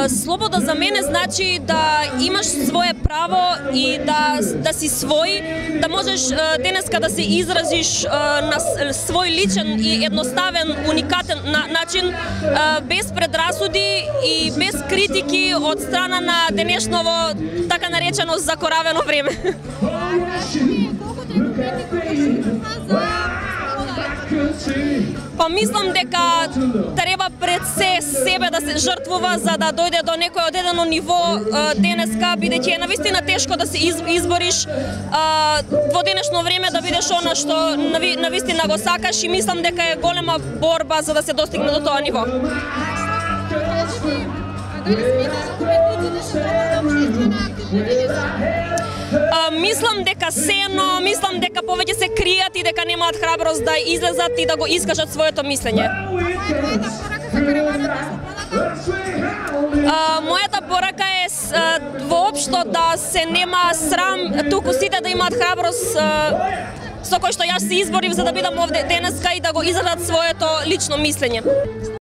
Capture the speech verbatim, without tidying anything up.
Слобода за мене значи да имаш свое право и да, да си свој, да можеш денеска да се изразиш на свој личен и едноставен, уникатен начин, без предрасуди и без критики од страна на денешново така наречено закоравено време. Па мислам дека треба пред се себе да се жртвува за да дојде до некој одредено ниво денеска, бидејќи е навистина тешко да се избориш во денешно време да бидеш она што навистина го сакаш, и мислам дека е голема борба за да се достигне до тоа ниво. Uh, мислам дека сено, мислам дека повеќе се кријат и дека немаат храброст да излезат и да го искажат своето мислење. Uh, мојата порака е uh, воопшто да се нема срам, туку сите да имаат храброст uh, со кој што јас се изборив за да бидам овде денеска и да го изразат своето лично мислење.